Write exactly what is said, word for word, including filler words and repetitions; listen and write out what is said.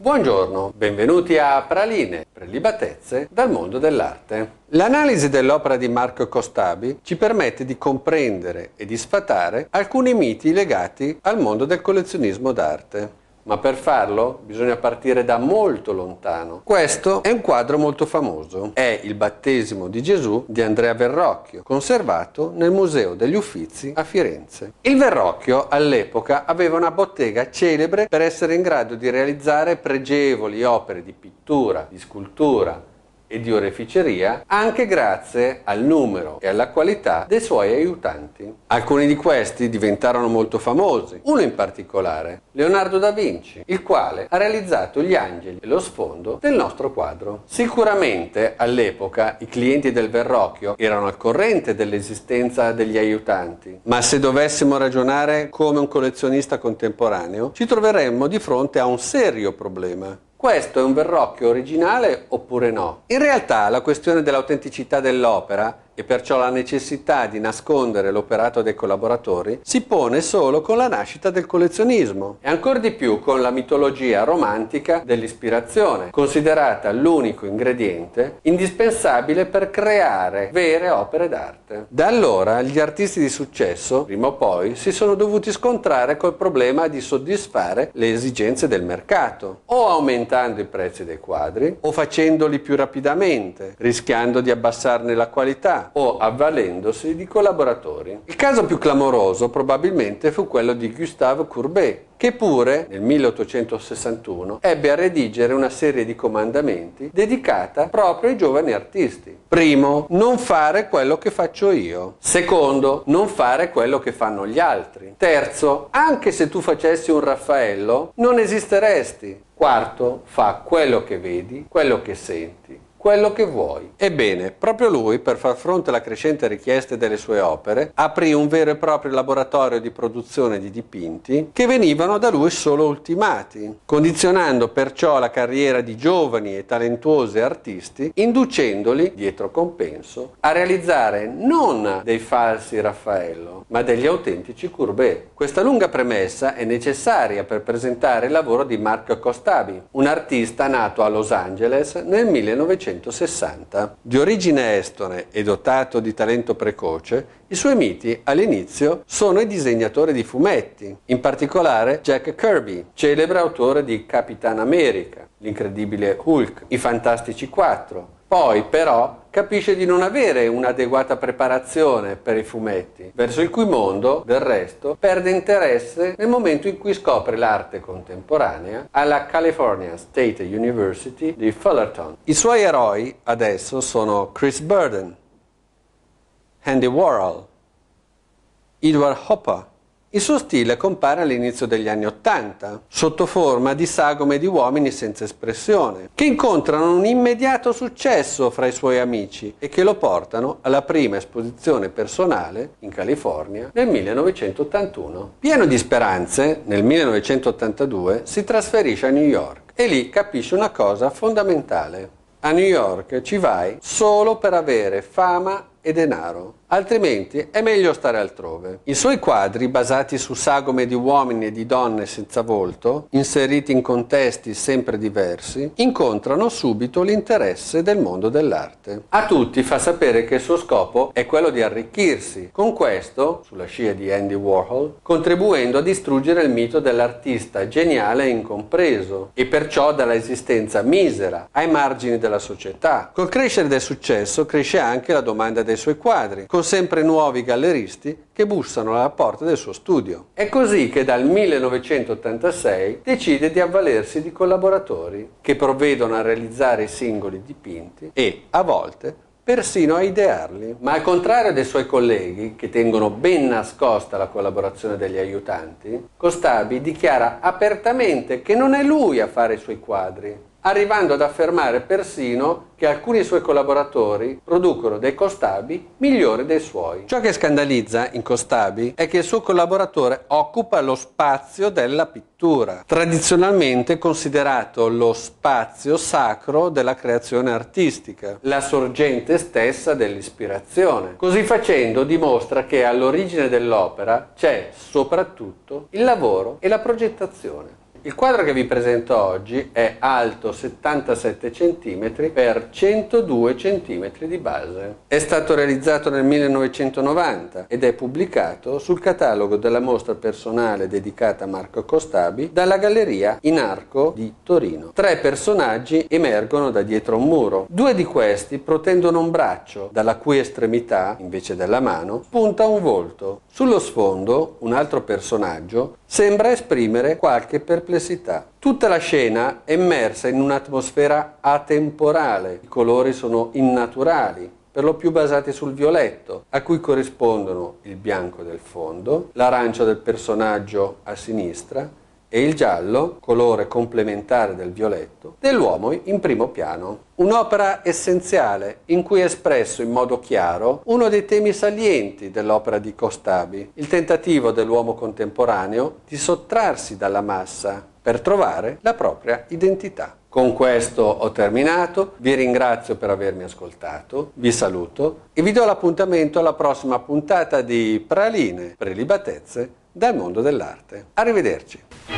Buongiorno, benvenuti a Praline, prelibatezze dal mondo dell'arte. L'analisi dell'opera di Marco Costabi ci permette di comprendere e di sfatare alcuni miti legati al mondo del collezionismo d'arte. Ma per farlo bisogna partire da molto lontano. Questo è un quadro molto famoso. È il battesimo di Gesù di Andrea Verrocchio, conservato nel Museo degli Uffizi a Firenze. Il Verrocchio all'epoca aveva una bottega celebre per essere in grado di realizzare pregevoli opere di pittura, di scultura e di oreficeria anche grazie al numero e alla qualità dei suoi aiutanti. Alcuni di questi diventarono molto famosi, uno in particolare, Leonardo da Vinci, il quale ha realizzato gli angeli e lo sfondo del nostro quadro. Sicuramente all'epoca i clienti del Verrocchio erano al corrente dell'esistenza degli aiutanti, ma se dovessimo ragionare come un collezionista contemporaneo ci troveremmo di fronte a un serio problema. Questo è un Verrocchio originale oppure no? In realtà la questione dell'autenticità dell'opera e perciò la necessità di nascondere l'operato dei collaboratori si pone solo con la nascita del collezionismo e ancor di più con la mitologia romantica dell'ispirazione, considerata l'unico ingrediente indispensabile per creare vere opere d'arte. Da allora gli artisti di successo, prima o poi, si sono dovuti scontrare col problema di soddisfare le esigenze del mercato, o aumentando i prezzi dei quadri, o facendoli più rapidamente, rischiando di abbassarne la qualità, o avvalendosi di collaboratori. Il caso più clamoroso probabilmente fu quello di Gustave Courbet, che pure nel milleottocentosessantuno ebbe a redigere una serie di comandamenti dedicata proprio ai giovani artisti. Primo, non fare quello che faccio io. Secondo, non fare quello che fanno gli altri. Terzo, anche se tu facessi un Raffaello, non esisteresti. Quarto, fa quello che vedi, quello che senti, quello che vuoi. Ebbene, proprio lui, per far fronte alla crescente richiesta delle sue opere, aprì un vero e proprio laboratorio di produzione di dipinti che venivano da lui solo ultimati, condizionando perciò la carriera di giovani e talentuosi artisti, inducendoli, dietro compenso, a realizzare non dei falsi Raffaello, ma degli autentici Courbet. Questa lunga premessa è necessaria per presentare il lavoro di Marco Costabi, un artista nato a Los Angeles nel millenovecentosessanta. Di origine estone e dotato di talento precoce, i suoi miti all'inizio sono i disegnatori di fumetti, in particolare Jack Kirby, celebre autore di Capitan America, l'Incredibile Hulk, i Fantastici quattro. Poi però capisce di non avere un'adeguata preparazione per i fumetti, verso il cui mondo, del resto, perde interesse nel momento in cui scopre l'arte contemporanea alla California State University di Fullerton. I suoi eroi adesso sono Chris Burden, Andy Warhol, Edward Hopper. Il suo stile compare all'inizio degli anni Ottanta, sotto forma di sagome di uomini senza espressione, che incontrano un immediato successo fra i suoi amici e che lo portano alla prima esposizione personale in California nel millenovecentottantuno. Pieno di speranze, nel millenovecentottantadue si trasferisce a New York e lì capisce una cosa fondamentale. A New York ci vai solo per avere fama e denaro, altrimenti è meglio stare altrove. I suoi quadri, basati su sagome di uomini e di donne senza volto, inseriti in contesti sempre diversi, incontrano subito l'interesse del mondo dell'arte. A tutti fa sapere che il suo scopo è quello di arricchirsi, con questo, sulla scia di Andy Warhol, contribuendo a distruggere il mito dell'artista geniale e incompreso, e perciò dalla esistenza misera, ai margini della società. Col crescere del successo cresce anche la domanda dei suoi quadri, con sempre nuovi galleristi che bussano alla porta del suo studio. È così che dal millenovecentottantasei decide di avvalersi di collaboratori che provvedono a realizzare i singoli dipinti e, a volte, persino a idearli. Ma al contrario dei suoi colleghi, che tengono ben nascosta la collaborazione degli aiutanti, Costabi dichiara apertamente che non è lui a fare i suoi quadri, arrivando ad affermare persino che alcuni suoi collaboratori producono dei Costabi migliori dei suoi. Ciò che scandalizza in Costabi è che il suo collaboratore occupa lo spazio della pittura, tradizionalmente considerato lo spazio sacro della creazione artistica, la sorgente stessa dell'ispirazione. Così facendo dimostra che all'origine dell'opera c'è soprattutto il lavoro e la progettazione. Il quadro che vi presento oggi è alto settantasette centimetri per centodue centimetri di base. È stato realizzato nel millenovecentonovanta ed è pubblicato sul catalogo della mostra personale dedicata a Marco Costabi dalla Galleria in Arco di Torino. Tre personaggi emergono da dietro un muro. Due di questi protendono un braccio, dalla cui estremità, invece della mano, spunta un volto. Sullo sfondo, un altro personaggio sembra esprimere qualche perplessità. Tutta la scena è immersa in un'atmosfera atemporale. I colori sono innaturali, per lo più basati sul violetto, a cui corrispondono il bianco del fondo, l'arancio del personaggio a sinistra e il giallo, colore complementare del violetto, dell'uomo in primo piano. Un'opera essenziale in cui è espresso in modo chiaro uno dei temi salienti dell'opera di Costabi, il tentativo dell'uomo contemporaneo di sottrarsi dalla massa per trovare la propria identità. Con questo ho terminato, vi ringrazio per avermi ascoltato, vi saluto e vi do l'appuntamento alla prossima puntata di Praline, prelibatezze dal mondo dell'arte. Arrivederci.